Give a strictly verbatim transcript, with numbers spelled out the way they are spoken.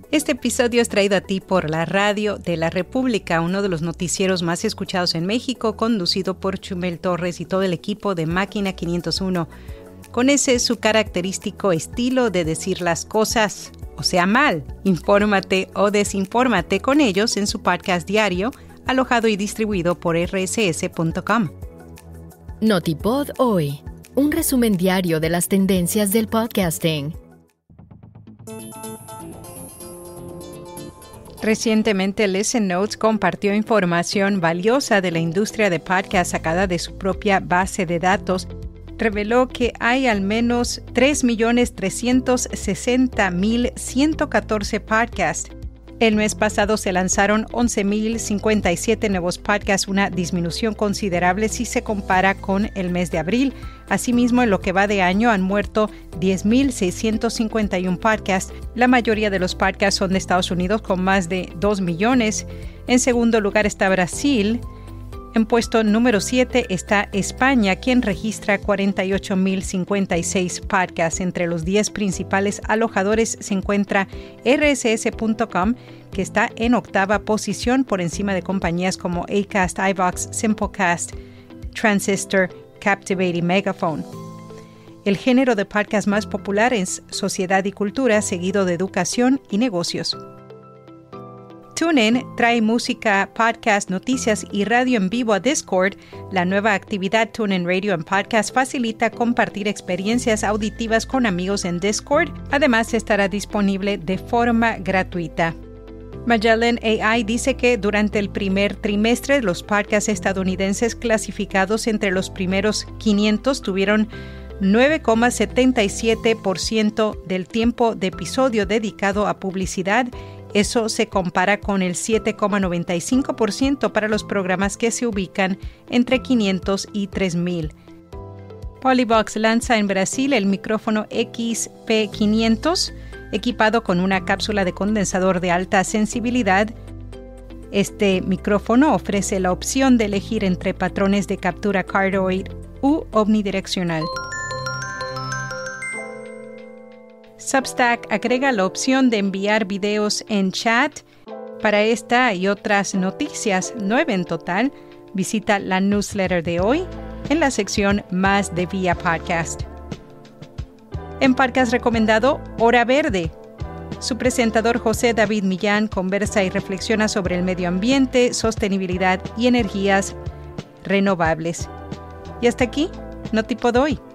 Este episodio es traído a ti por la Radio de la República, uno de los noticieros más escuchados en México, conducido por Chumel Torres y todo el equipo de Máquina quinientos uno. Con ese su característico estilo de decir las cosas, o sea mal, infórmate o desinfórmate con ellos en su podcast diario, alojado y distribuido por erre ese ese punto com. Notipod hoy, un resumen diario de las tendencias del podcasting. Recientemente, Listen Notes compartió información valiosa de la industria de podcast sacada de su propia base de datos. Reveló que hay al menos tres millones trescientos sesenta mil ciento catorce podcasts. El mes pasado se lanzaron once mil cincuenta y siete nuevos podcasts, una disminución considerable si se compara con el mes de abril. Asimismo, en lo que va de año han muerto diez mil seiscientos cincuenta y uno podcasts. La mayoría de los podcasts son de Estados Unidos, con más de dos millones. En segundo lugar está Brasil. En puesto número siete está España, quien registra cuarenta y ocho mil cincuenta y seis podcasts. Entre los diez principales alojadores se encuentra erre ese ese punto com, que está en octava posición por encima de compañías como Acast, iVoox, Simplecast, Transistor, Captivate y Megaphone. El género de podcast más popular es Sociedad y Cultura, seguido de Educación y Negocios. TuneIn trae música, podcast, noticias y radio en vivo a Discord. La nueva actividad TuneIn Radio en Podcast facilita compartir experiencias auditivas con amigos en Discord. Además, estará disponible de forma gratuita. Magellan A I dice que durante el primer trimestre los podcasts estadounidenses clasificados entre los primeros quinientos tuvieron nueve coma setenta y siete por ciento del tiempo de episodio dedicado a publicidad. Eso se compara con el siete coma noventa y cinco por ciento para los programas que se ubican entre quinientos y tres mil. Polybox lanza en Brasil el micrófono X P quinientos, equipado con una cápsula de condensador de alta sensibilidad. Este micrófono ofrece la opción de elegir entre patrones de captura cardioid u omnidireccional. Substack agrega la opción de enviar videos en chat. Para esta y otras noticias, nueve en total, visita la newsletter de hoy en la sección Más de Vía Podcast. En podcast recomendado, Hora Verde. Su presentador José David Millán conversa y reflexiona sobre el medio ambiente, sostenibilidad y energías renovables. Y hasta aquí, Notipod hoy.